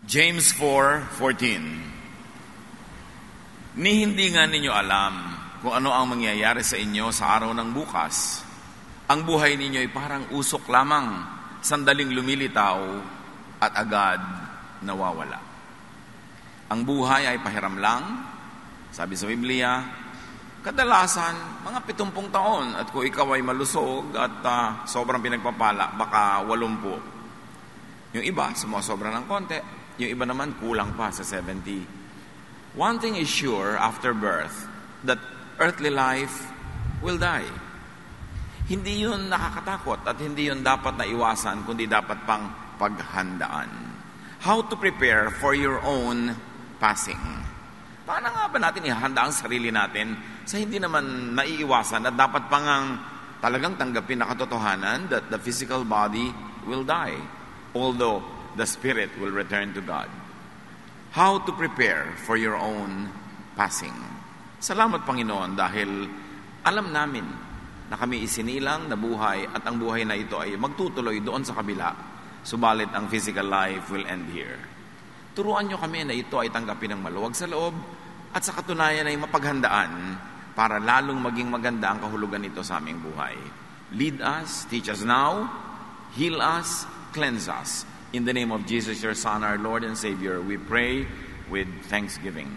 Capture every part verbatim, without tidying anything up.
James four fourteen. Ni hindi nga ninyo alam kung ano ang mangyayari sa inyo sa araw ng bukas. Ang buhay ninyo ay parang usok lamang, sandaling lumilitaw at agad nawawala. Ang buhay ay pahiram lang, sabi sa Biblia, kadalasan mga pitumpung taon, at kung ikaw ay malusog at uh, sobrang pinagpapala, baka walumpu. Yung iba, sumusobra ng konti. Yung iba naman, kulang pa sa seventy. One thing is sure after birth, that earthly life will die. Hindi yun nakakatakot at hindi yun dapat na iwasan, kundi dapat pang paghandaan. How to prepare for your own passing. Paano nga ba natin ihanda ang sarili natin sa hindi naman naiiwasan at dapat pang talagang tanggapin na katotohanan that the physical body will die, although the spirit will return to God. How to prepare for your own passing. Salamat, Panginoon, dahil alam namin na kami isinilang na buhay at ang buhay na ito ay magtutuloy doon sa kabila, subalit ang physical life will end here. Turuan niyo kami na ito ay tanggapin ng maluwag sa loob at sa katunayan ay mapaghandaan para lalong maging maganda ang kahulugan nito sa aming buhay. Lead us, teach us now, heal us, cleanse us. In the name of Jesus, your Son, our Lord and Savior, we pray with thanksgiving.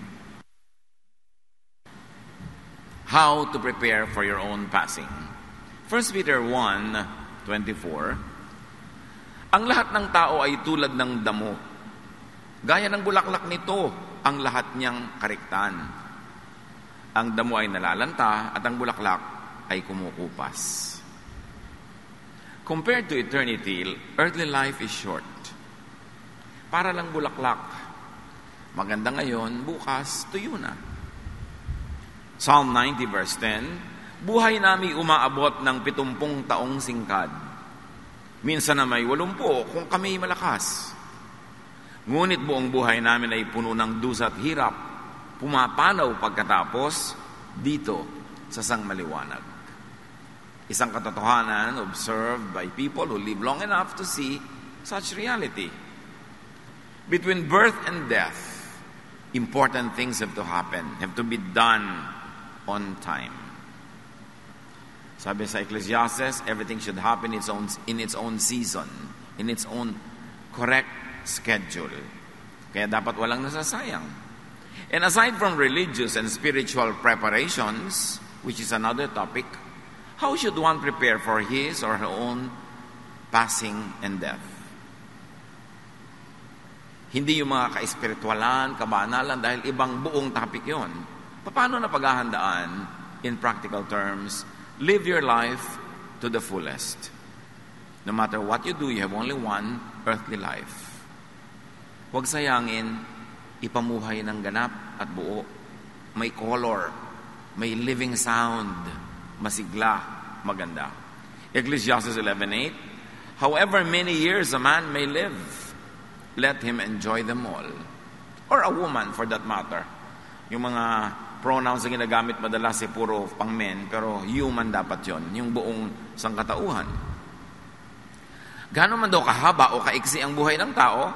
How to prepare for your own passing. First Peter one twenty-four. Ang lahat ng tao ay tulad ng damo. Gaya ng bulaklak nito, ang lahat niyang kariktan. Ang damo ay nalalanta at ang bulaklak ay kumukupas. Compared to eternity, earthly life is short. Para lang bulaklak. Maganda ngayon, bukas, tuyo na. Psalm ninety verse ten, buhay namin umaabot ng pitumpung taong singkad. Minsan na may walumpo kung kami malakas. Ngunit buong buhay namin ay puno ng dusa at hirap, pumapanaw pagkatapos dito sa sangmaliwanag. Isang katotohanan observed by people who live long enough to see such reality. Between birth and death, important things have to happen, have to be done on time. Sabi sa Ecclesiastes, everything should happen in its own, in its own season, in its own correct schedule. Kaya dapat walang nasasayang. And aside from religious and spiritual preparations, which is another topic, how should one prepare for his or her own passing and death? Hindi yung mga ka-espiritualan, kabanalan, dahil ibang buong topic yon. Paano na paghahandaan? In practical terms, live your life to the fullest. No matter what you do, you have only one earthly life. Huwag sayangin, ipamuhay ng ganap at buo. May color, may living sound, masigla, maganda. Ecclesiastes eleven eight, however many years a man may live, let him enjoy them all. Or a woman, for that matter. Yung mga pronouns na ginagamit madalas ay puro pang men, pero human dapat yon, yung buong sangkatauhan. Gaano man daw kahaba o kaiksi ang buhay ng tao,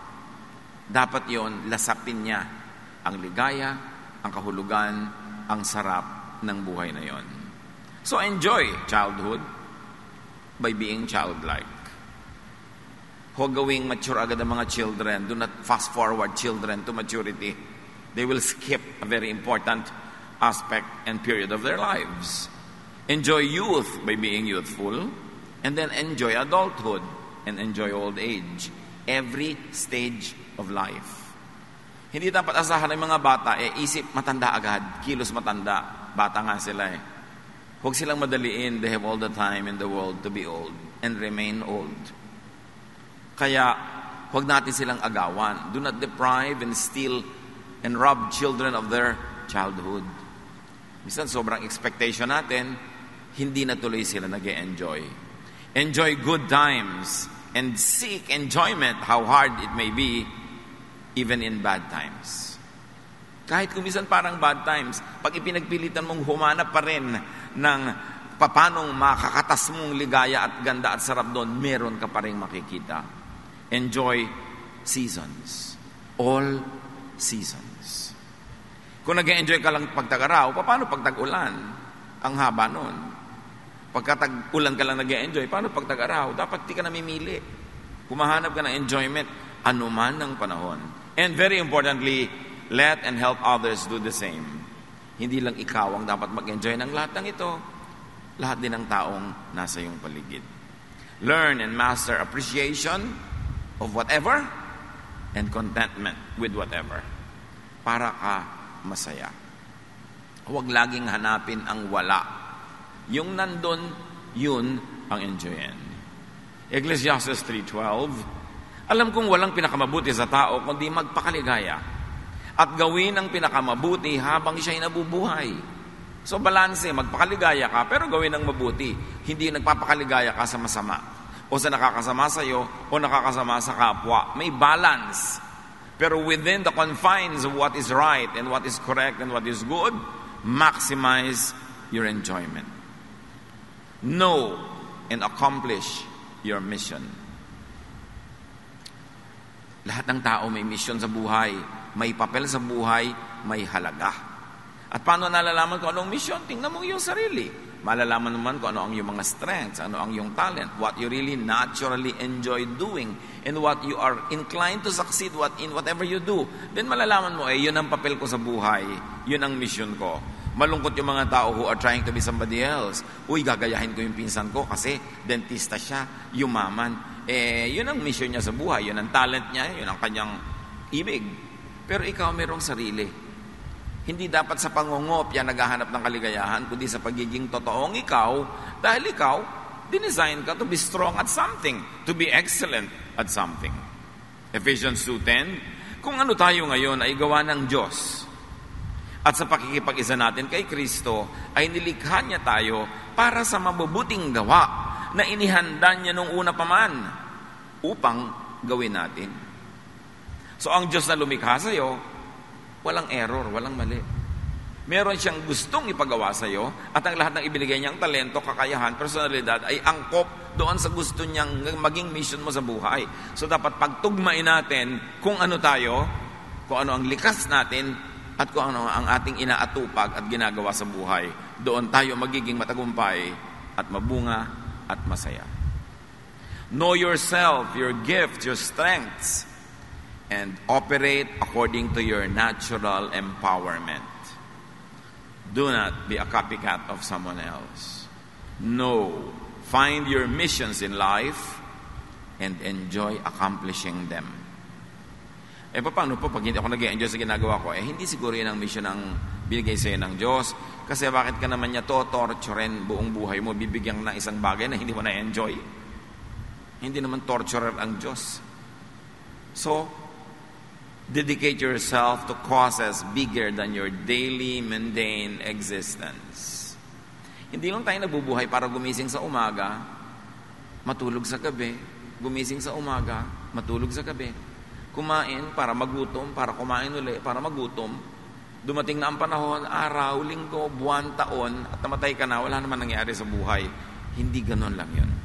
dapat yon lasapin niya ang ligaya, ang kahulugan, ang sarap ng buhay na yon. So enjoy childhood by being childlike. Huwag gawing mature agad ang mga children. Do not fast forward children to maturity. They will skip a very important aspect and period of their lives. Enjoy youth by being youthful, and then enjoy adulthood and enjoy old age. Every stage of life. Hindi dapat asahan ng mga bata, eh isip matanda agad, kilos matanda. Bata nga sila eh. Huwag silang madaliin. They have all the time in the world to be old and remain old. Kaya, huwag natin silang agawan. Do not deprive and steal and rob children of their childhood. Minsan, sobrang expectation natin, hindi na tuloy sila nag-e-enjoy. Enjoy good times and seek enjoyment, how hard it may be, even in bad times. Kahit kung minsan parang bad times, pag ipinagpilitan mong humanap pa rin ng papanong makakatas mong ligaya at ganda at sarap doon, meron ka pa rin makikita. Enjoy seasons. all seasons. Kung nag-enjoy ka lang pag tag-araw, paano pag tag-ulan? Ang haba nun. Pagka tag-ulan ka lang nag-enjoy, paano pag tag-araw? Dapat di ka namimili. Kumahanap ka ng enjoyment anuman ng panahon. And very importantly, let and help others do the same. Hindi lang ikaw ang dapat mag-enjoy ng lahat ng ito. Lahat din ng taong nasa iyong paligid. Learn and master appreciation of whatever and contentment with whatever. Para ka masaya. Huwag laging hanapin ang wala. Yung nandun, yun ang enjoyin. Ecclesiastes three twelve, alam kong walang pinakamabuti sa tao kundi magpakaligaya at gawin ang pinakamabuti habang siya'y nabubuhay. So balanse, magpakaligaya ka pero gawin ang mabuti. Hindi nagpapakaligaya ka sa masama o sa nakakasama sa iyo o nakakasama sa kapwa. May balance. Pero within the confines of what is right and what is correct and what is good, maximize your enjoyment. Know and accomplish your mission. Lahat ng tao may mission sa buhay, may papel sa buhay, may halaga. At paano nalalaman kung anong mission? Tingnan mo yung sarili. Malalaman naman kung ano ang iyong mga strengths, ano ang iyong talent, what you really naturally enjoy doing, and what you are inclined to succeed what in whatever you do. Then malalaman mo, eh, yun ang papel ko sa buhay, yun ang mission ko. Malungkot yung mga tao who are trying to be somebody else. Uy, gagayahin ko yung pinsan ko kasi dentista siya, yumaman. Eh, yun ang mission niya sa buhay, yun ang talent niya, yun ang kanyang ibig. Pero ikaw mayroong sarili. Hindi dapat sa pangungopya naghahanap ng kaligayahan, kundi sa pagiging totoong ikaw, dahil ikaw, dinesign ka to be strong at something, to be excellent at something. Ephesians two ten, kung ano tayo ngayon ay gawa ng Diyos, at sa pakikipag-isa natin kay Kristo, ay nilikha niya tayo para sa mabubuting gawa na inihanda niya nung una pa man upang gawin natin. So ang Diyos na lumikha sa iyo, walang error, walang mali. Meron siyang gustong ipagawa sa iyo at ang lahat ng ibinigay niyang talento, kakayahan, personalidad ay angkop doon sa gusto niyang maging mission mo sa buhay. So dapat pagtugmain natin kung ano tayo, kung ano ang likas natin at kung ano ang ating inaatupag at ginagawa sa buhay. Doon tayo magiging matagumpay at mabunga at masaya. Know yourself, your gifts, your strengths, and operate according to your natural empowerment. Do not be a copycat of someone else. No. Find your missions in life and enjoy accomplishing them. Eh, paano po pag hindi ako nag-enjoy sa ginagawa ko? Eh, hindi siguro yun ang mission ng binigay sa'yo ng Diyos. Kasi bakit ka naman niya to torturein buong buhay mo, bibigyan ng isang bagay na hindi mo na-enjoy? Hindi naman torturer ang Diyos. So, dedicate yourself to causes bigger than your daily mundane existence. Hindi lang tayo nabubuhay para gumising sa umaga, matulog sa gabi, gumising sa umaga, matulog sa gabi, kumain para magutom, para kumain uli, para magutom. Dumating na ang panahon, araw, linggo, buwan, taon, at namatay ka na, wala naman nangyari sa buhay. Hindi ganon lang yun.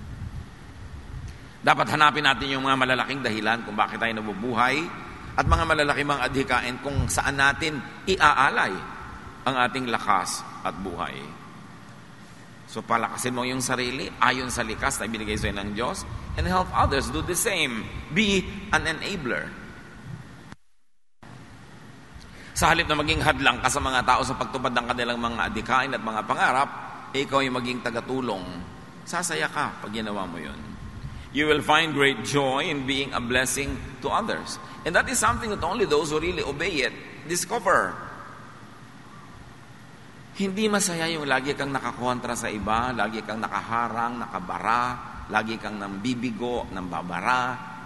Dapat hanapin natin yung mga malalaking dahilan kung bakit tayo nabubuhay, at mga malalaking mga adhikain kung saan natin iaalay ang ating lakas at buhay. So palakasin mo yung sarili ayon sa likas na ibinigay sa'yo ng Diyos and help others do the same. Be an enabler. Sa halip na maging hadlang ka sa mga tao sa pagtupad ng kanilang mga adhikain at mga pangarap, eh, ikaw yung maging tagatulong. Sasaya ka pag ginawa mo yun. You will find great joy in being a blessing to others. And that is something that only those who really obey it discover. Hindi masaya yung lagi kang nakakontra sa iba, lagi kang nakaharang, nakabara, lagi kang nambibigo, nambabara.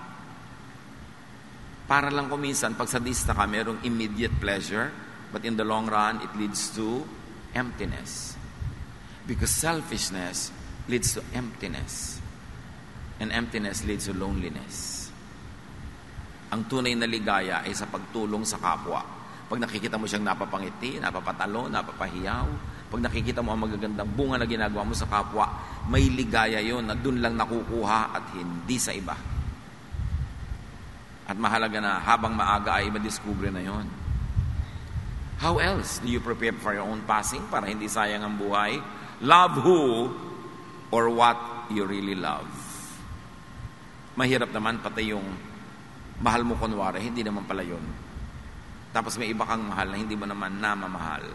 Para lang kuminsan, pag sadista ka, merong immediate pleasure, but in the long run, it leads to emptiness. Because selfishness leads to emptiness. And emptiness leads to loneliness. Ang tunay na ligaya ay sa pagtulong sa kapwa. Pag nakikita mo siyang napapangiti, napapatalo, napapahiyaw, pag nakikita mo ang magagandang bunga na ginagawa mo sa kapwa, may ligaya yon na dun lang nakukuha at hindi sa iba. At mahalaga na habang maaga ay madiskubre na yon. How else do you prepare for your own passing para hindi sayang ang buhay? Love who or what you really love. Mahirap naman pati yung mahal mo kunwari, hindi naman pala yun. Tapos may iba kang mahal na hindi mo naman namamahal.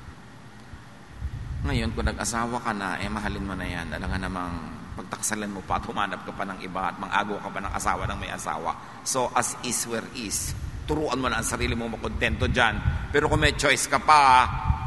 Ngayon, kung nag-asawa ka na, eh mahalin mo na yan. Alam nga namang pagtaksalan mo pa at humanap ka pa ng iba at mang-agaw ka pa ng asawa ng may asawa. So, as is where is. Turuan mo na ang sarili mo makontento dyan. Pero kung may choice ka pa,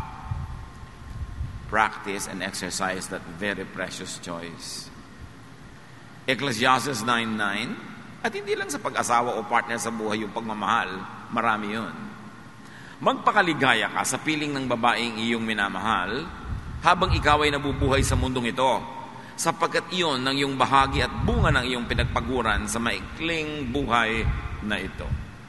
practice and exercise that very precious choice. Ecclesiastes nine nine, at hindi lang sa pag-asawa o partner sa buhay yung pagmamahal, marami yun. Magpakaligaya ka sa piling ng babaeng iyong minamahal habang ikaw ay nabubuhay sa mundong ito, sapagkat iyon ng iyong bahagi at bunga ng iyong pinagpaguran sa maikling buhay na ito.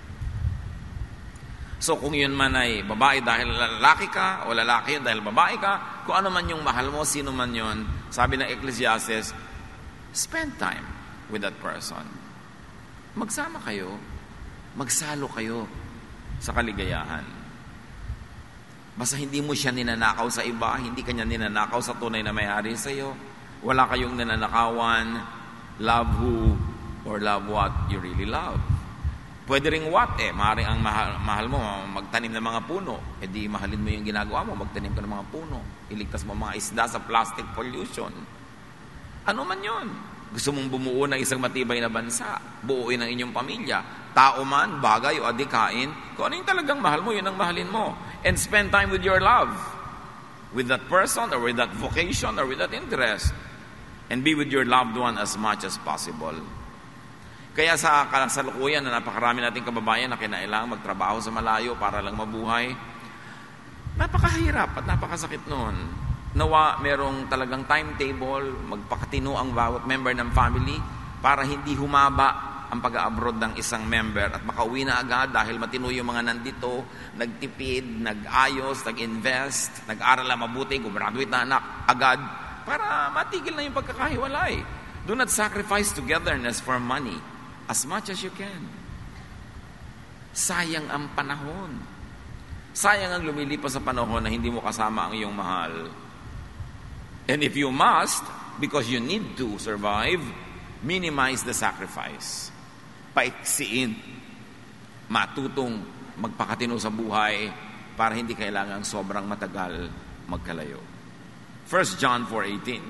So kung yun man ay babae dahil lalaki ka o lalaki yun dahil babae ka, kung ano man yung mahal mo, sino man yun, sabi ng Ecclesiastes, spend time with that person. Magsama kayo, magsalo kayo sa kaligayahan. Basta hindi mo siya ninanakaw sa iba, hindi kanya ninanakaw sa tunay na may-ari sa iyo. Wala kayong ninanakawan, love who or love what you really love. Pwede ring what eh, maaaring ang mahal, mahal mo magtanim ng mga puno. E di mahalin mo yung ginagawa mo, magtanim ka ng mga puno. Iligtas mo mga isda sa plastic pollution. Ano man yun? Gusto mong bumuo ng isang matibay na bansa, buuin ang inyong pamilya, tao man, bagay o adikain, kung ano yung talagang mahal mo, yun ang mahalin mo. And spend time with your love, with that person or with that vocation or with that interest. And be with your loved one as much as possible. Kaya sa kasalukuyan na napakarami nating kababayan na kinailangan magtrabaho sa malayo para lang mabuhay, napakahirap at napakasakit noon. Nawa merong talagang timetable, magpakatino ang bawat member ng family para hindi humaba ang pag-abroad ng isang member at makauwi na agad dahil matino yung mga nandito, nagtipid, nag-ayos, nag-invest, nag-aral na mabuti, gumraduate na anak agad para matigil na yung pagkakahiwalay. Do not sacrifice togetherness for money as much as you can. Sayang ang panahon. Sayang ang lumilipas sa panahon na hindi mo kasama ang iyong mahal. And if you must, because you need to survive, minimize the sacrifice. Paiksiin. Matutong magpakatino sa buhay para hindi kailangang sobrang matagal magkalayo. First John four eighteen.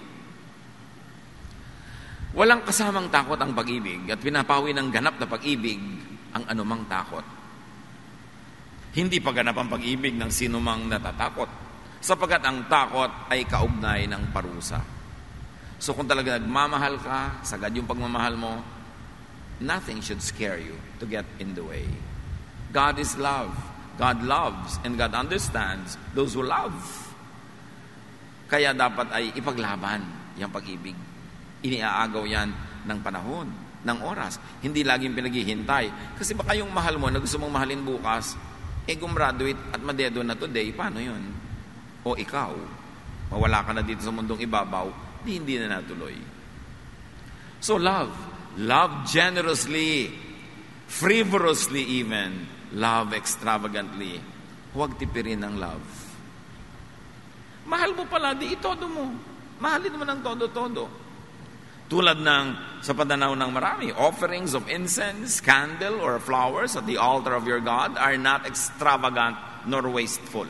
Walang kasamang takot ang pag-ibig at pinapawi ng ganap na pag-ibig ang anumang takot. Hindi paganap ang pag-ibig ng sinumang natatakot, sapagkat ang takot ay kaugnay ng parusa. So kung talaga nagmamahal ka, sagad yung pagmamahal mo, nothing should scare you to get in the way. God is love. God loves and God understands those who love. Kaya dapat ay ipaglaban yung pag-ibig. Iniaagaw yan ng panahon, ng oras. Hindi laging pinaghihintay. Kasi baka yung mahal mo na gusto mong mahalin bukas, eh gumraduate at madedo na today, paano yun? O ikaw, mawala ka na dito sa mundong ibabaw, di hindi na natuloy. So love. Love generously, frivolously even, love extravagantly. Huwag tipirin ng love. Mahal mo pala, di itodo mo. Mahalin mo ng todo-todo. Tulad ng sa pananaw ng marami, offerings of incense, candle, or flowers at the altar of your God are not extravagant nor wasteful.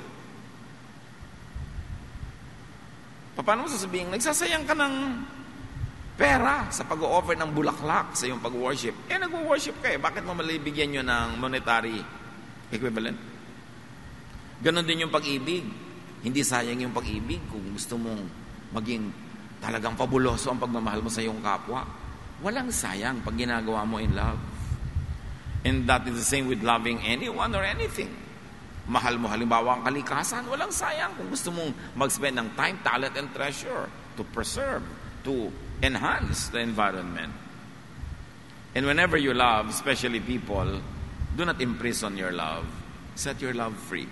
Paano mo sasabihin, nagsasayang ka ng pera sa pag-o-offer ng bulaklak sa iyong pag-worship? Eh, nag-worship ka eh. Bakit mo malibigyan nyo ng monetary equivalent? Ganon din yung pag-ibig. Hindi sayang yung pag-ibig kung gusto mong maging talagang fabuloso ang pagmamahal mo sa iyong kapwa. Walang sayang pag ginagawa mo in love. And that is the same with loving anyone or anything. Mahal mo halimbawa ang kalikasan, walang sayang kung gusto mong mag-spend ng time, talent, and treasure to preserve, to enhance the environment. And whenever you love, especially people, do not imprison your love. Set your love free.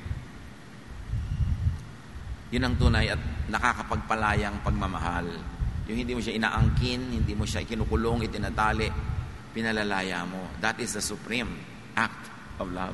Yun ang tunay at nakakapagpalayang pagmamahal. Yung hindi mo siya inaangkin, hindi mo siya kinukulong, itinatali. pinalalaya mo. That is the supreme act of love.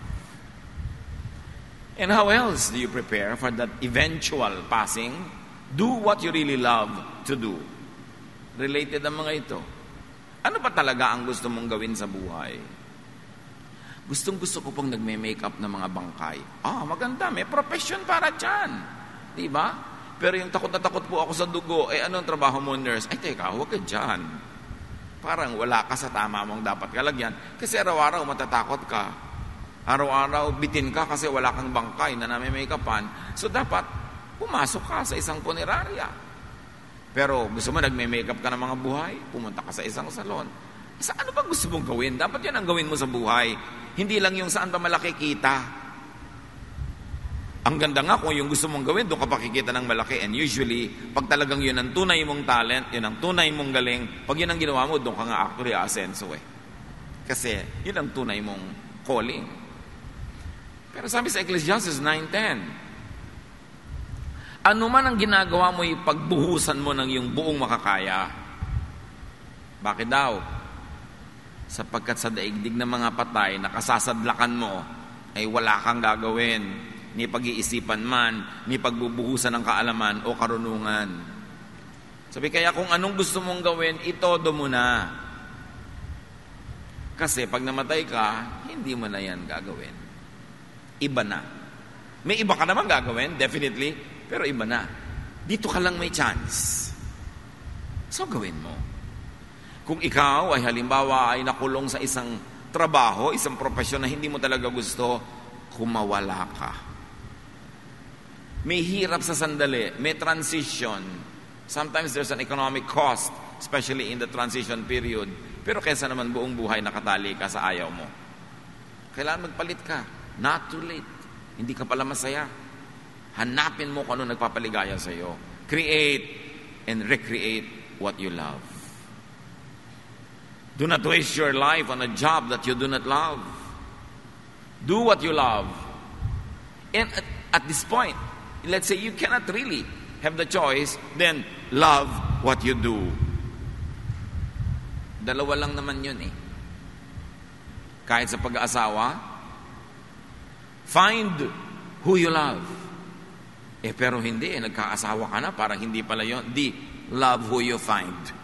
And how else do you prepare for that eventual passing? Do what you really love to do. Related ang mga ito. Ano pa talaga ang gusto mong gawin sa buhay? Gustong gusto ko pong nagme-makeup ng mga bangkay. Ah, maganda. May profession para dyan. Diba? Pero yung takot na takot po ako sa dugo, eh anong trabaho mo, nurse? Ay, teka, huwag ka dyan. Parang wala ka sa tama mong dapat kalagyan. Kasi araw-araw matatakot ka. Araw-araw bitin ka kasi wala kang bangkay na nami-makeupan. So dapat pumasok ka sa isang punerarya. Pero gusto mo nagme-makeup ka ng mga buhay, pumunta ka sa isang salon. Sa ano ba gusto mong gawin? Dapat yan ang gawin mo sa buhay. Hindi lang yung saan ba malaki kita. Ang ganda nga kung yung gusto mong gawin, doon ka pakikita ng malaki. And usually, pag talagang yun ang tunay mong talent, yun ang tunay mong galing, pag yun ang ginawa mo, doon ka nga actually asenso eh. Kasi yun ang tunay mong calling. Pero sabi sa Ecclesiastes nine ten, ano man ang ginagawa mo, ipagbuhusan mo ng iyong buong makakaya. Bakit daw? Sapagkat sa daigdig ng mga patay, nakasasadlakan mo, ay wala kang gagawin, ni pag-iisipan man, ni pagbubuhusan ng kaalaman o karunungan. Sabi kaya kung anong gusto mong gawin, itodo mo na. Kasi pag namatay ka, hindi mo na yan gagawin. Iba na. May iba ka naman gagawin, definitely, pero iba na. Dito ka lang may chance. So gawin mo. Kung ikaw ay halimbawa ay nakulong sa isang trabaho, isang profesyon na hindi mo talaga gusto, kumawala ka. May hirap sa sandali, may transition. Sometimes there's an economic cost, especially in the transition period. Pero kaysa naman buong buhay nakatali ka sa ayaw mo. Kailangan magpalit ka. Not too late. Hindi ka pala masaya. Hanapin mo kung ano nagpapaligaya sa iyo. Create and recreate what you love. Do not waste your life on a job that you do not love. Do what you love. And at, at this point, let's say you cannot really have the choice, then love what you do. Dalawa lang naman yun eh. Kahit sa pag-aasawa, find who you love. Eh pero hindi eh, nagkaasawa ka na, parang hindi pala yun. Di, love who you find.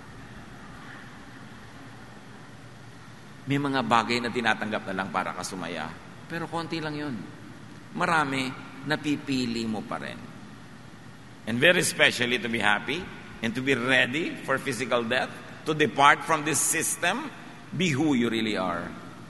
May mga bagay na tinatanggap na lang para ka sumaya. Pero konti lang yun. Marami, napipili mo pa rin. And very especially to be happy and to be ready for physical death, to depart from this system, be who you really are.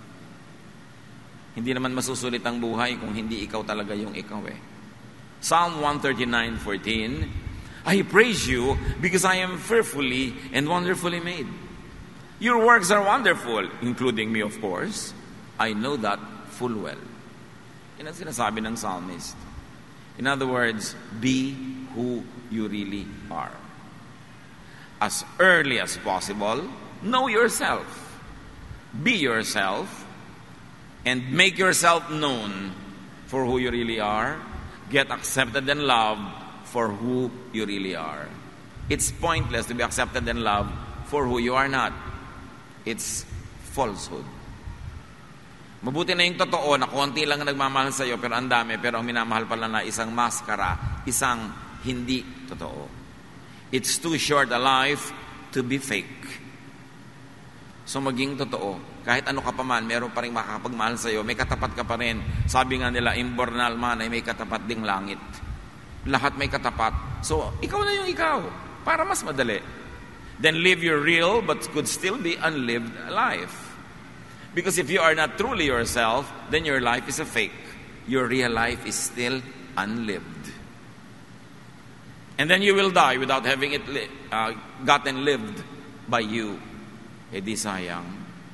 Hindi naman masusulit ang buhay kung hindi ikaw talaga yung ikaw eh. Psalm one thirty-nine fourteen, I praise you because I am fearfully and wonderfully made. Your works are wonderful, including me, of course. I know that full well. Yan ang sinasabi ng psalmist. In other words, be who you really are. As early as possible, know yourself. Be yourself and make yourself known for who you really are. Get accepted and loved for who you really are. It's pointless to be accepted and loved for who you are not. It's falsehood. Mabuti na yung totoo na konti lang ang nagmamahal sa iyo pero ang dami, pero ang minamahal pala na isang maskara, isang hindi totoo. It's too short a life to be fake. So maging totoo. Kahit ano ka pa man, meron pa rin makakapagmahal sa iyo, may katapat ka pa rin. Sabi nga nila, imbornal man ay may katapat ding langit. Lahat may katapat. So ikaw na yung ikaw, para mas madali. Then live your real but could still be unlived life. Because if you are not truly yourself, then your life is a fake. Your real life is still unlived. And then you will die without having it li- uh, gotten lived by you. Eh di sayang.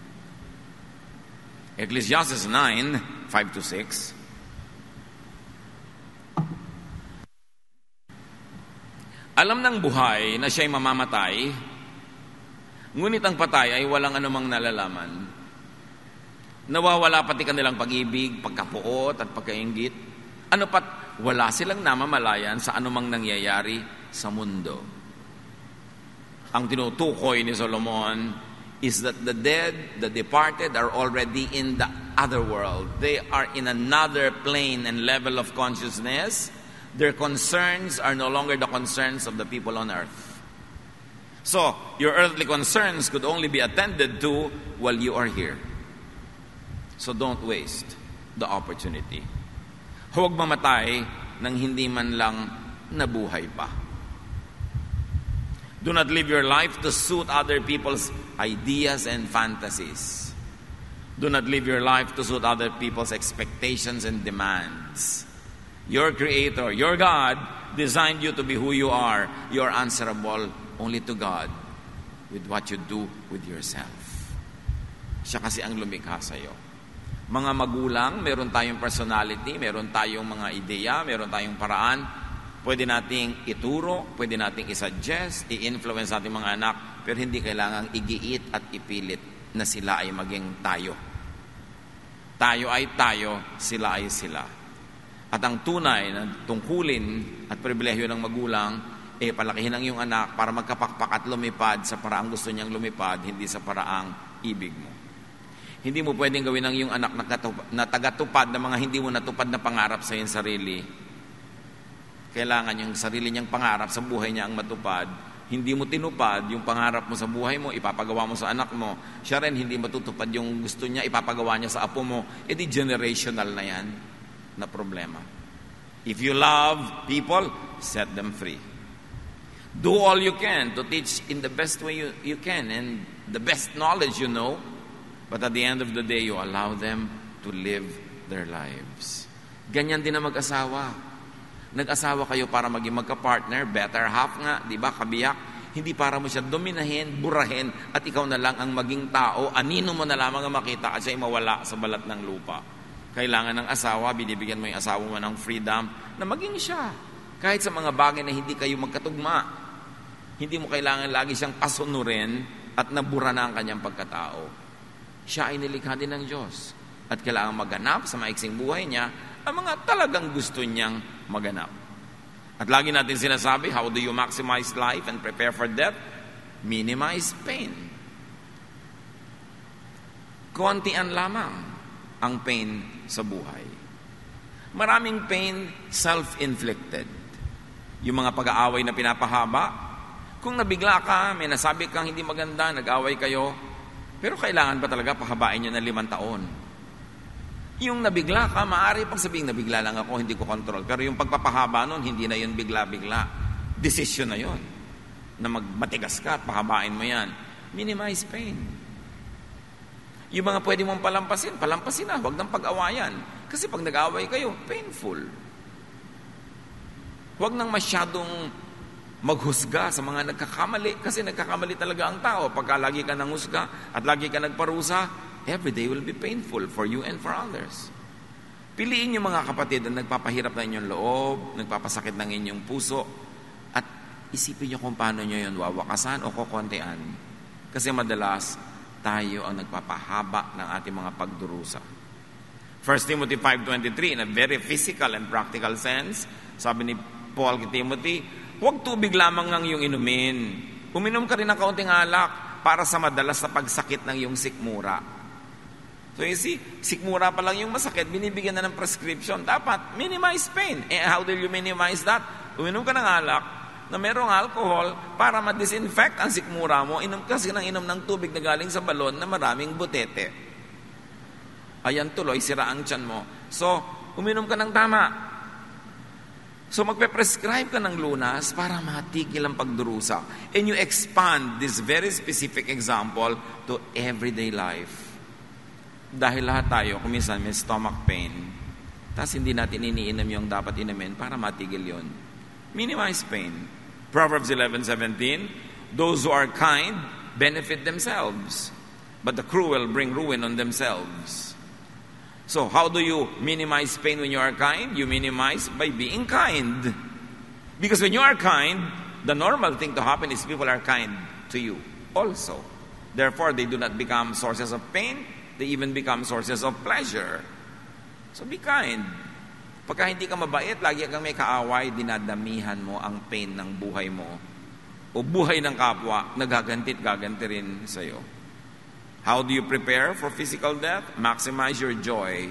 Ecclesiastes nine, five to six. Alam ng buhay na siya'y mamamatay, ngunit ang patay ay walang anumang nalalaman. Nawawala pati kanilang pag-ibig, pagkapuot at pagkainggit. Ano pat, wala silang namamalayan sa anumang nangyayari sa mundo. Ang tinutukoy ni Solomon, is that the dead, the departed, are already in the other world. They are in another plane and level of consciousness. Their concerns are no longer the concerns of the people on earth. So, your earthly concerns could only be attended to while you are here. So don't waste the opportunity. Huwag mamatay nang hindi man lang nabuhay pa. Do not live your life to suit other people's ideas and fantasies. Do not live your life to suit other people's expectations and demands. Your Creator, your God, designed you to be who you are. You are answerable only to God with what you do with yourself. Siya kasi ang lumikha sa'yo. Mga magulang, meron tayong personality, meron tayong mga ideya, meron tayong paraan. Pwede nating ituro, pwede nating isuggest, i-influence ating mga anak, pero hindi kailangang igiit at ipilit na sila ay maging tayo. Tayo ay tayo, sila ay sila. At ang tunay na tungkulin at pribilehyo ng magulang, eh palakihin ang iyong anak para magkapakpak at lumipad sa paraang gusto niyang lumipad, hindi sa paraang ibig mo. Hindi mo pwedeng gawin ang iyong anak na tagatupad ng mga hindi mo natupad na pangarap sa iyong sarili. Kailangan yung sarili niyang pangarap sa buhay niya ang matupad. Hindi mo tinupad yung pangarap mo sa buhay mo, ipapagawa mo sa anak mo. Siya rin hindi matutupad yung gusto niya, ipapagawa niya sa apo mo. E di generational na yan na problema. If you love people, set them free. Do all you can to teach in the best way you, you can and the best knowledge you know. But at the end of the day, you allow them to live their lives. Ganyan din ang mag-asawa. Nag-asawa kayo para maging magka-partner, better half nga, di ba, kabiyak. Hindi para mo siya dominahin, burahin, at ikaw na lang ang maging tao, anino mo na lamang ang makita at siya'y mawala sa balat ng lupa. Kailangan ng asawa, binibigyan mo yung asawa mo ng freedom na maging siya. Kahit sa mga bagay na hindi kayo magkatugma. Hindi mo kailangan lagi siyang pasunurin at nabura na ang kanyang pagkatao. Siya ay nilikha din ng Diyos. At kailangan maganap sa maiksing buhay niya ang mga talagang gusto niyang maganap. At lagi natin sinasabi, how do you maximize life and prepare for death? Minimize pain. Kontian lamang ang pain sa buhay. Maraming pain self-inflicted. Yung mga pag-aaway na pinapahaba, kung nabigla ka, may nasabi kang hindi maganda, nag-away kayo, pero kailangan ba talaga pahabain nyo na limang taon? Yung nabigla ka, maaari pang sabihin, nabigla lang ako, hindi ko control. Pero yung pagpapahaba nun, hindi na yun bigla-bigla. Decision na yun. Na magmatigas ka at pahabain mo yan. Minimize pain. Yung mga pwede mong palampasin, palampasin na, huwag nang pag-awayan. Kasi pag nag-away kayo, painful. Huwag nang masyadong maghusga sa mga nagkakamali. Kasi nagkakamali talaga ang tao. Pagka lagi ka nanghusga at lagi ka nagparusa, every day will be painful for you and for others. Piliin yung mga kapatid na nagpapahirap na inyong loob, nagpapasakit ng inyong puso, at isipin nyo kung paano nyo yun wawakasan o kukontean. Kasi madalas, tayo ang nagpapahaba ng ating mga pagdurusa. First Timothy five twenty-three, in a very physical and practical sense, sabi ni Paul kay Timothy, huwag tubig lamang ang iyong inumin. Uminom ka rin ng kaunting alak para sa madalas na pagsakit ng iyong sikmura. So you see, sikmura pa lang yung masakit, binibigyan na ng prescription. Dapat minimize pain. Eh, how do you minimize that? Uminom ka ng alak na merong alcohol para ma-disinfect ang sikmura mo. Inom kasi ng inom ng tubig na galing sa balon na maraming butete. Ayan tuloy, sira ang tiyan mo. So, uminom ka ng tama. So, magpe-prescribe ka ng lunas para matigil ang pagdurusa. And you expand this very specific example to everyday life. Dahil lahat tayo, kung minsan may stomach pain, tapos hindi natin iniinom yung dapat inumin para matigil yun. Minimize pain. Proverbs eleven seventeen, those who are kind benefit themselves, but the cruel bring ruin on themselves. So, how do you minimize pain when you are kind? You minimize by being kind. Because when you are kind, the normal thing to happen is people are kind to you also. Therefore, they do not become sources of pain. They even become sources of pleasure. So be kind. Pagka hindi ka mabait, lagi kang may kaaway, dinadamihan mo ang pain ng buhay mo. O buhay ng kapwa, nagagantit, gaganti rin sa'yo. How do you prepare for physical death? Maximize your joy.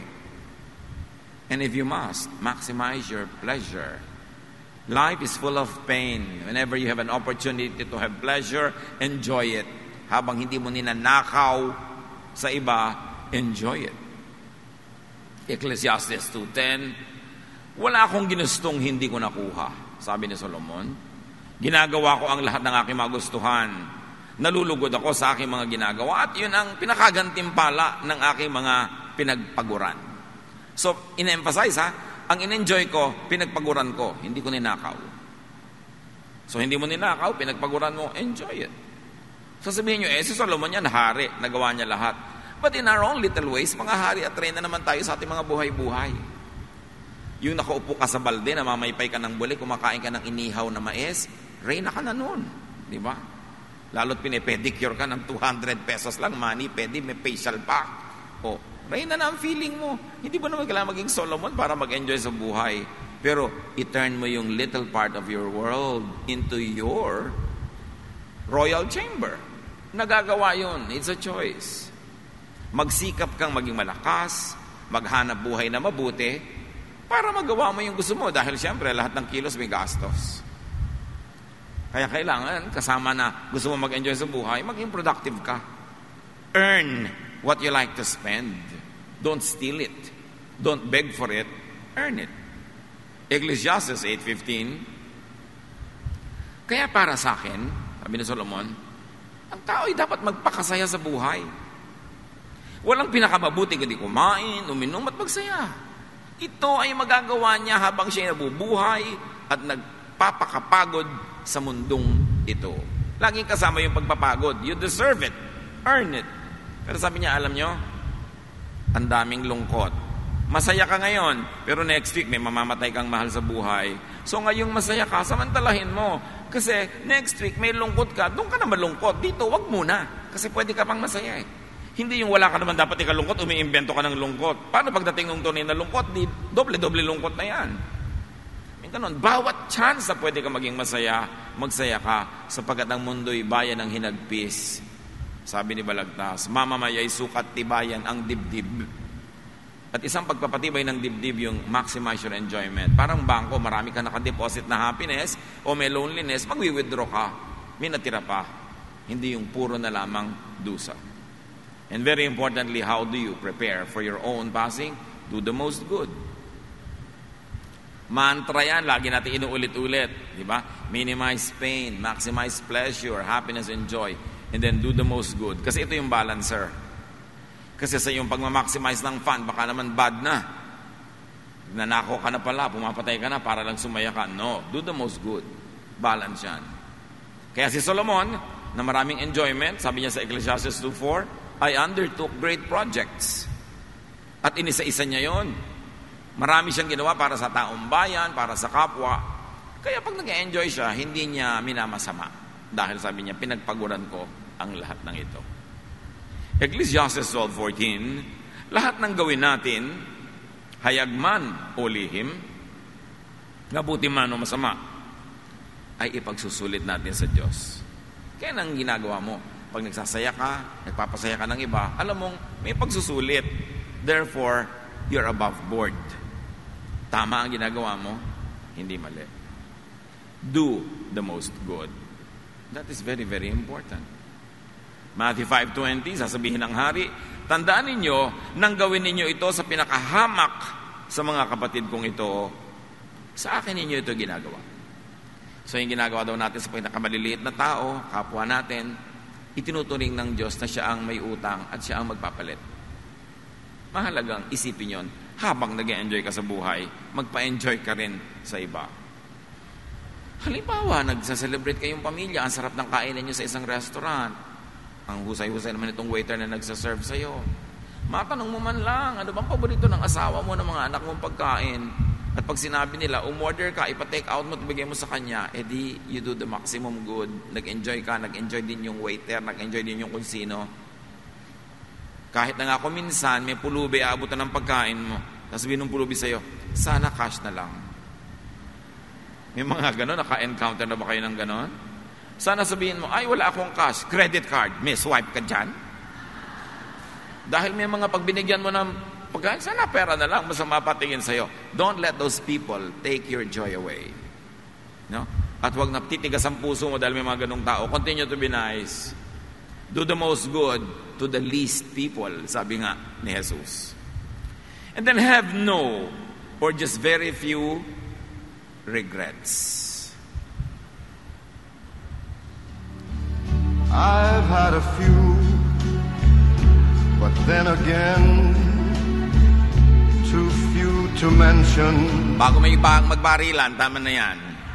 And if you must, maximize your pleasure. Life is full of pain. Whenever you have an opportunity to have pleasure, enjoy it. Habang hindi mo ninanakaw sa iba, enjoy it. Ecclesiastes two ten, wala akong ginustong hindi ko nakuha, sabi ni Solomon. Ginagawa ko ang lahat ng aking magustuhan. Nalulugod ako sa aking mga ginagawa at yun ang pinakagantimpala ng aking mga pinagpaguran. So, in-emphasize ha, ang in-enjoy ko, pinagpaguran ko, hindi ko ninakaw. So, hindi mo ninakaw, pinagpaguran mo, enjoy it. So, sabihin nyo, eh, si Solomon yan, hari, nagawa niya lahat. But in our own little ways, mga hari at reyna naman tayo sa ating mga buhay-buhay. Yung nakaupo ka sa balde, namamaypay ka ng buli, kumakain ka ng inihaw na mais, reyna ka na nun. Di ba? Lalo't pinipedicure ka ng two hundred pesos lang, money, pedi, may facial pa. O, reyna na ang feeling mo. Hindi mo naman kailangan maging Solomon para mag-enjoy sa buhay. Pero, i-turn mo yung little part of your world into your royal chamber. Nagagawa yun. It's a choice. Magsikap kang maging malakas, maghanap buhay na mabuti, para magawa mo yung gusto mo. Dahil siyempre, lahat ng kilos may gastos. Kaya kailangan, kasama na gusto mo mag-enjoy sa buhay, maging productive ka. Earn what you like to spend. Don't steal it. Don't beg for it. Earn it. Ecclesiastes eight fifteen, kaya para sa akin, sabi ni Solomon, ang tao ay dapat magpakasaya sa buhay. Walang pinakamabuti kundi kumain, uminom at magsaya. Ito ay magagawa niya habang siya nabubuhay at nagpapakapagod sa mundong ito. Laging kasama yung pagpapagod. You deserve it. Earn it. Pero sabi niya, alam nyo, ang daming lungkot. Masaya ka ngayon, pero next week may mamamatay kang mahal sa buhay. So ngayong masaya ka, samantalahin mo. Kasi next week may lungkot ka, doon ka na malungkot. Dito, wag muna. Kasi pwede ka pang masaya eh. Hindi yung wala ka naman dapat ikalungkot, umiimbento ka ng lungkot. Paano pagdating ng tunay na lungkot, di doble-doble lungkot na yan. Yung ganun, bawat chance na pwede ka maging masaya, magsaya ka, sapagkat ang mundo'y bayan ng hinagpis. Sabi ni Balagtas, mamamaya'y sukat tibayan ang dibdib. At isang pagpapatibay ng dibdib yung maximize your enjoyment. Parang bangko, marami ka nakadeposit na happiness o may loneliness, magwi-withdraw ka. May natira pa. Hindi yung puro na lamang dusa. And very importantly, how do you prepare for your own passing? Do the most good. Mantra yan, lagi natin inuulit-ulit. Di ba? Minimize pain, maximize pleasure, happiness and joy. And then do the most good. Kasi ito yung balancer. Kasi sa yung pagmamaximize ng fun, baka naman bad na. Nanako ka na pala, pumapatay ka na para lang sumaya ka. No, do the most good. Balance yan. Kaya si Solomon, na maraming enjoyment, sabi niya sa Ecclesiastes two four, I undertook great projects. At inisa-isa niya yon. Marami siyang ginawa para sa taong bayan, para sa kapwa. Kaya pag nag-enjoy siya, hindi niya minamasama. Dahil sabi niya, pinagpaguran ko ang lahat ng ito. Ecclesiastes twelve fourteen, lahat ng gawin natin, hayag man o lihim, mabuti man o masama, ay ipagsusulit natin sa Diyos. Kaya nang ginagawa mo, pag nagsasaya ka, nagpapasaya ka ng iba, alam mong may pagsusulit. Therefore, you're above board. Tama ang ginagawa mo, hindi mali. Do the most good. That is very, very important. Matthew five twenty, sasabihin ng hari, tandaan ninyo, nang gawin ninyo ito sa pinakahamak sa mga kapatid kong ito, sa akin ninyo ito ginagawa. So yung ginagawa daw natin sa pinakamaliliit na tao, kapwa natin, itinuturing ng Diyos na siya ang may utang at siya ang magpapalit. Mahalagang isipin yon, habang nag-enjoy ka sa buhay, magpa-enjoy ka rin sa iba. Halimbawa, nagsa-celebrate kayong pamilya, ang sarap ng kainan nyo sa isang restaurant. Ang husay-husay naman itong waiter na nagsaserve sa'yo. Matanong mo man lang, ano bang paborito ng asawa mo, ng mga anak mong pagkain? At pag sinabi nila, umorder ka, ipa-take out mo at bigay mo sa kanya, edi you do the maximum good. Nag-enjoy ka, nag-enjoy din yung waiter, nag-enjoy din yung kung sino. Kahit na nga ako minsan, may pulubi, aabutan ng pagkain mo. Tapos sabihin ng pulubi sa'yo, sana cash na lang. May mga ganon, naka-encounter na ba kayo ng ganon? Sana sabihin mo, ay wala akong cash, credit card, may swipe ka dyan. Dahil may mga pagbinigyan mo ng pagkain, sana pera na lang, masama patingin sa'yo. Don't let those people take your joy away. No? At huwag na titigas ang puso mo dahil may mga ganong tao. Continue to be nice. Do the most good to the least people, sabi nga ni Jesus. And then have no or just very few regrets. I've had a few, but then again, too few to mention. Bago may iba magbarilan, tama na yan.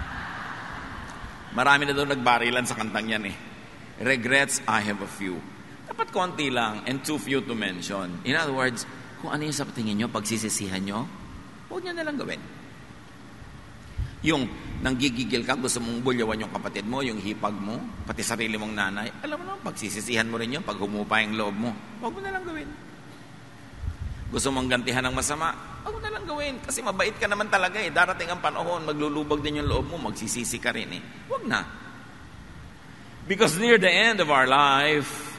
Marami na doon nagbarilan sa kantang yan eh. Regrets, I have a few. Dapat konti lang and too few to mention. In other words, kung ano yung sa tingin nyo, pagsisisihan nyo, huwag nyo nalang gawin. Yung nanggigigil ka, gusto mong bulyawan yung kapatid mo, yung hipag mo, pati sarili mong nanay, alam mo naman, pagsisisihan mo rin yun, pag humupa yung loob mo, huwag mo nalang gawin. Gusto mong gantihan ng masama, huwag mo nalang gawin. Kasi mabait ka naman talaga eh. Darating ang panahon, maglulubog din yung loob mo, magsisisi ka rin eh. Huwag na. Because near the end of our life,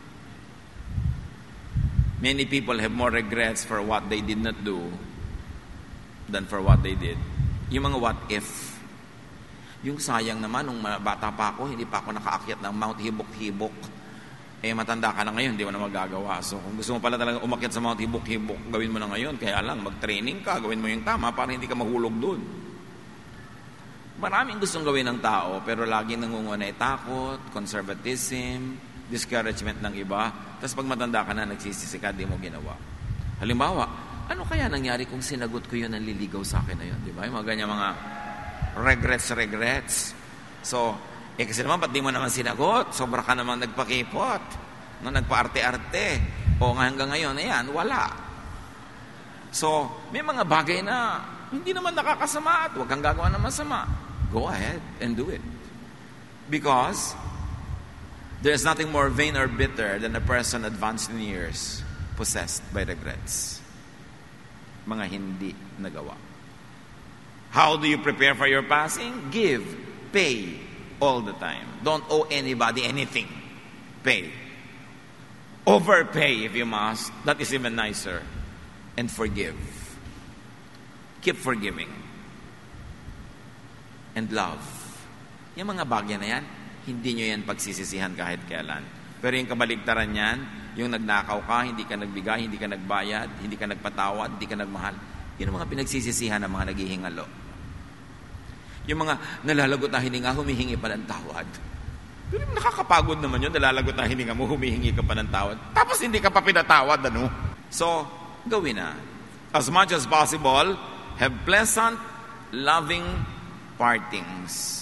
many people have more regrets for what they did not do than for what they did. Yung mga what if. Yung sayang naman, nung bata pa ako, hindi pa ako nakaakyat ng Mount Hibok-Hibok. Eh, matanda ka na ngayon, hindi mo na magagawa. So, kung gusto mo pala talaga umakyat sa Mount Hibok-Hibok, gawin mo na ngayon. Kaya lang, mag-training ka, gawin mo yung tama para hindi ka mahulog doon. Maraming gustong gawin ng tao, pero lagi nangungunay takot, conservatism, discouragement ng iba. Tapos pag matanda ka na, nagsisisi ka, di mo ginawa. Halimbawa, ano kaya nangyari kung sinagot ko yun ang liligaw sa akin na yun? Di ba? Yung mga ganyan mga regrets, regrets. So, eh kasi naman, ba't di mo naman sinagot? Sobra ka naman nagpakipot. No, nagpa-arte-arte. O nga hanggang ngayon, ayan, wala. So, may mga bagay na hindi naman nakakasama at huwag kang gagawa ng masama. Go ahead and do it. Because there's nothing more vain or bitter than a person advanced in years possessed by regrets. Mga hindi nagawa. How do you prepare for your passing? Give, pay all the time. Don't owe anybody anything. Pay. Overpay if you must. That is even nicer. And forgive. Keep forgiving. And love. Yung mga bagay na yan, hindi nyo yan pagsisisihan kahit kailan. Pero yung kabaligtaran yan, yung nagnakaw ka, hindi ka nagbigay, hindi ka nagbayad, hindi ka nagpatawad, hindi ka nagmahal. Yun ang mga pinagsisisihan ng mga naghihingalo. Yung mga nalalagot na hininga, humihingi pa ng tawad. Pero nakakapagod naman yun, nalalagot na hininga mo, humihingi ka pa ng tawad. Tapos hindi ka pa pinatawad, ano? So, gawin na. As much as possible, have pleasant, loving partings.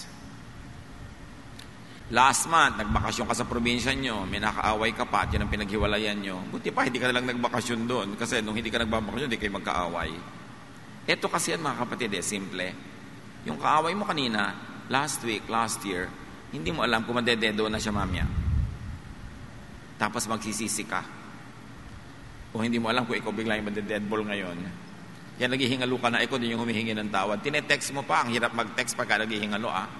Last month, nagbakasyon ka sa probinsya nyo, may nakaaway ka pa at yun ang pinaghiwalayan nyo. Buti pa, hindi ka na lang nagbakasyon doon. Kasi nung hindi ka nagbabakasyon, hindi kayo magkaaway. Ito kasi yan mga kapatid, eh, simple. Yung kaaway mo kanina, last week, last year, hindi mo alam kung madededo na siya mamaya. Tapos magsisisi ka. O hindi mo alam kung ikaw bigla yung madedeadball ngayon. Yan, naghihingalo ka na, ikaw din yung humihingi ng tawad. Tinetext mo pa, ang hirap mag-text pagka naghihingalo, ah.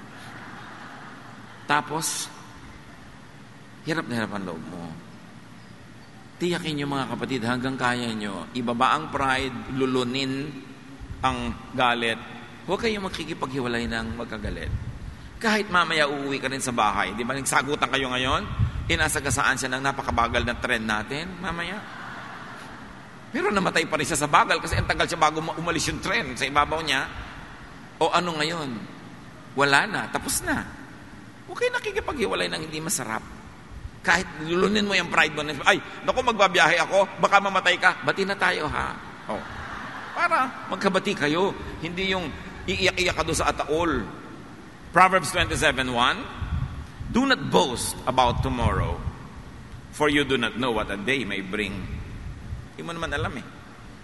Tapos, hirap na hirap ang loob mo. Tiyakin nyo mga kapatid, hanggang kaya nyo, ibaba ang pride, lulunin ang galit. Huwag kayong makikipaghiwalay ng magkagalit. Kahit mamaya uuwi ka rin sa bahay, di ba nagsagutan kayo ngayon, inasagasaan siya ng napakabagal na trend natin, mamaya. Pero namatay pa rin siya sa bagal kasi ang tagal siya bago umalis yung trend sa ibabaw niya. O ano ngayon? Wala na, tapos na. Huwag kayo nakikipaghiwalay ng hindi masarap. Kahit lulunin mo yung pride mo, ay, naku, magbabiyahe ako, baka mamatay ka. Bati na tayo, ha? Oh. Para magkabati kayo. Hindi yung iiyak-iyak ka doon sa ataol. Proverbs twenty-seven one, do not boast about tomorrow, for you do not know what a day may bring. Hindi mo naman alam eh.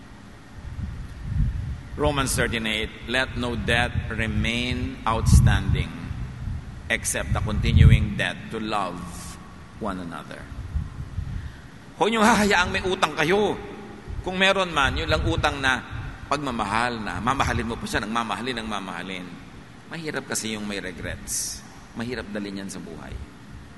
Romans thirteen eight, let no debt remain outstanding, except the continuing debt to love one another. Huwag niyong hahayaang may utang kayo. Kung meron man, yun lang utang na pagmamahal na. Mamahalin mo pa siya, nang mamahalin, nang mamahalin. Mahirap kasi yung may regrets. Mahirap dalhin yan sa buhay.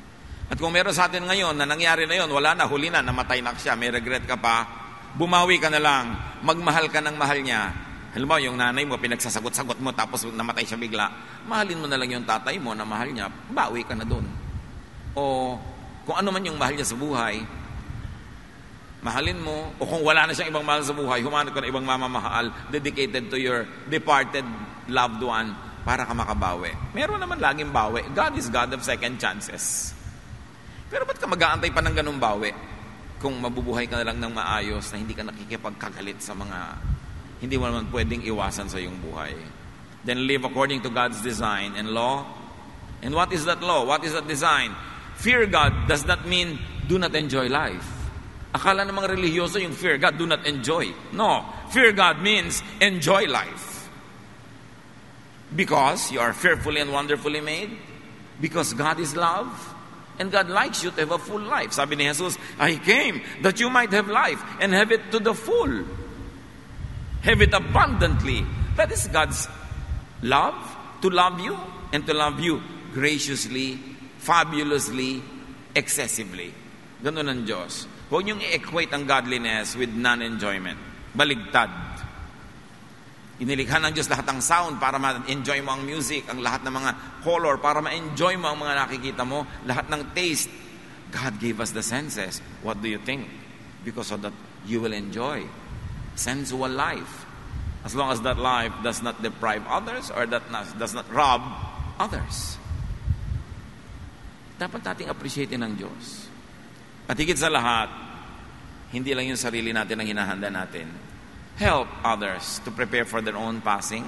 At kung meron sa atin ngayon na nangyari na yon, wala na, huli na, namatay na siya, may regret ka pa, bumawi ka na lang, magmahal ka ng mahal niya. Halimbawa, yung nanay mo, pinagsasagot-sagot mo, tapos namatay siya bigla, mahalin mo na lang yung tatay mo na mahal niya, bawi ka na doon. O kung ano man yung mahal niya sa buhay, mahalin mo. O kung wala na siyang ibang mahal sa buhay, humanap ka ng ibang mamamahal dedicated to your departed loved one para ka makabawi. Meron naman laging bawi. God is God of second chances. Pero ba't ka mag-aantay pa ng ganung bawi kung mabubuhay ka na lang ng maayos na hindi ka nakikipagkagalit sa mga hindi mo naman pwedeng iwasan sa iyong buhay? Then live according to God's design and law. And what is that law? What is that design? Fear God does not mean do not enjoy life. Akala ng mga relihiyoso yung fear God, do not enjoy. No. Fear God means enjoy life. Because you are fearfully and wonderfully made. Because God is love. And God likes you to have a full life. Sabi ni Jesus, I came that you might have life and have it to the full. Have it abundantly. That is God's love. To love you and to love you graciously, fabulously, excessively. Ganun ang Diyos. Huwag niyong i-equate ang godliness with non-enjoyment. Baligtad. Inilikha ng Diyos lahat ng sound para ma-enjoy mo ang music, ang lahat ng mga color para ma-enjoy mo ang mga nakikita mo, lahat ng taste. God gave us the senses. What do you think? Because of that, you will enjoy sensual life. As long as that life does not deprive others or that not, does not rob others. Dapat nating appreciatein ang Diyos. At higit sa lahat, hindi lang yung sarili natin ang hinahanda natin. Help others to prepare for their own passing.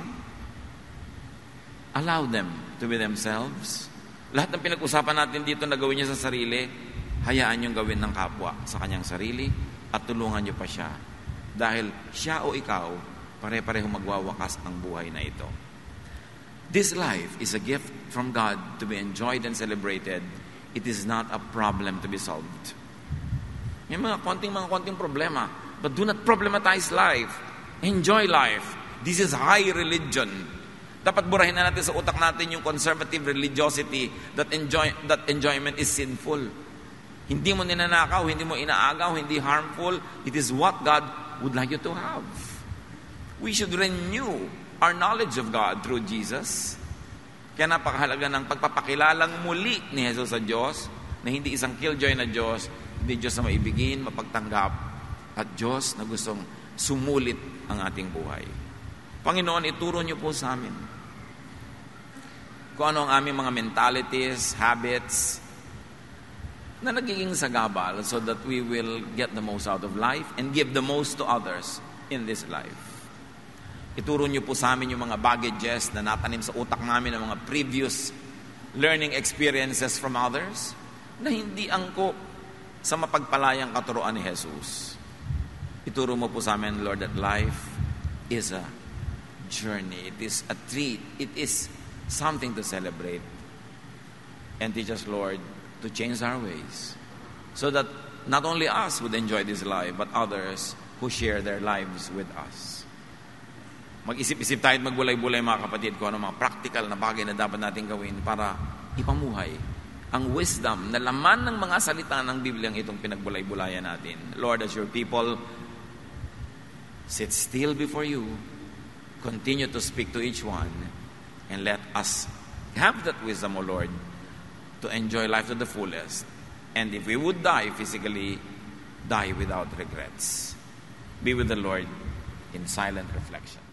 Allow them to be themselves. Lahat ng pinag-usapan natin dito na gawin niya sa sarili, hayaan niyong gawin ng kapwa sa kanyang sarili at tulungan niyo pa siya. Dahil siya o ikaw, pare-parehong magwawakas ang buhay na ito. This life is a gift from God to be enjoyed and celebrated. It is not a problem to be solved. May mga konting mga konting problema. But do not problematize life. Enjoy life. This is high religion. Dapat burahin na natin sa utak natin yung conservative religiosity that enjoy that enjoyment is sinful. Hindi mo ninanakaw, hindi mo inaagaw, hindi harmful. It is what God would like you to have. We should renew our knowledge of God through Jesus. Kaya napakahalaga ng pagpapakilalang muli ni Jesus sa Diyos, na hindi isang killjoy na Diyos, hindi Diyos na maibigin, mapagtanggap, at Diyos na gustong sumulit ang ating buhay. Panginoon, ituro niyo po sa amin kung ano ang aming mga mentalities, habits, na nagiging sagabal so that we will get the most out of life and give the most to others in this life. Ituro niyo po sa amin yung mga baggages na natanim sa utak namin ng mga previous learning experiences from others na hindi angkop sa mapagpalayang katuruan ni Jesus. Ituro mo po sa amin, Lord, that life is a journey. It is a treat. It is something to celebrate. And teach us, Lord, to change our ways so that not only us would enjoy this life, but others who share their lives with us. Mag-isip-isip tayo at magbulay-bulay, mga kapatid, kung ano mga practical na bagay na dapat natin gawin para ipamuhay ang wisdom na laman ng mga salita ng Bibliang itong pinagbulay-bulayan natin. Lord, as your people sit still before you, continue to speak to each one, and let us have that wisdom, O Lord, to enjoy life to the fullest. And if we would die physically, die without regrets. Be with the Lord in silent reflection.